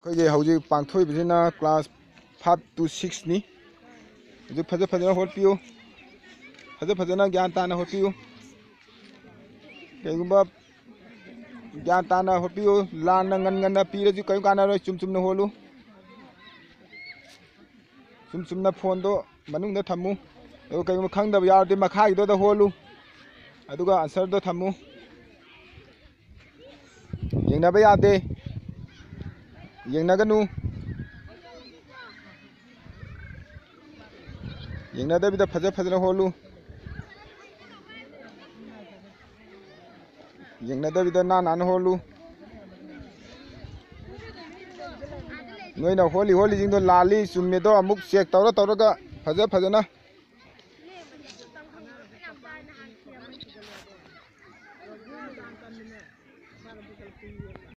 ꯑꯩꯈꯣꯏꯒꯤ ꯍꯧꯖꯤꯛ ꯄꯥꯡꯊꯣꯛꯏꯕꯁꯤꯅ class 5 to 6 नी हꯧꯖꯤꯛ ꯐꯖꯅ ꯍꯣꯠꯄꯤꯌꯨ ꯐꯖꯅ ꯒ꯭ꯌꯥꯟ ꯇꯥꯅ ꯍꯣꯠꯄꯤꯌꯨ ꯀꯩꯒꯨꯝꯕ ꯒ꯭ꯌꯥꯟ ꯇꯥꯅ ꯍꯣꯠꯄꯤꯌꯨ ꯂꯥꯟꯅ ꯉꯟꯅ ꯄꯤꯔꯁꯨ ꯀꯩꯝ ꯀꯥꯟꯅꯔꯣꯏ ꯆꯨꯝꯅ ꯍꯣꯠꯂꯨ ꯆꯨꯝꯅ ꯐꯣꯟꯗꯣ ꯃꯅꯨꯡꯗ ꯊꯝꯃꯨ ꯑꯗꯨꯒ ꯀꯩꯒꯨꯝꯕ ꯈꯪꯗꯕ ꯌꯥꯎꯔꯗꯤ ꯃꯈꯥꯒꯤꯗꯨꯗ ꯍꯣꯠꯂꯨ ꯑꯗꯨꯒ ꯑꯟꯁꯔꯗꯣ ꯊꯝꯃꯨ ꯌꯦꯡꯅꯕ ꯌꯥꯗꯦ ꯌꯦꯡꯅꯒꯅꯨ ꯌꯦꯡꯅꯗꯕꯤꯗ ꯐꯖꯅ ꯍꯣꯠꯂꯨ ꯌꯦꯡꯅꯗꯕꯤꯗ ꯅꯥꯟꯅ ꯍꯣꯠꯂꯨ ꯅꯣꯏꯅ ꯍꯣꯠꯂꯤꯁꯤꯡꯗꯣ ꯂꯥꯜꯂꯤ ꯆꯨꯝꯃꯤꯗꯣ ꯑꯃꯨꯛ ꯆꯦꯛ ꯇꯧꯔꯒ ꯐꯖꯅ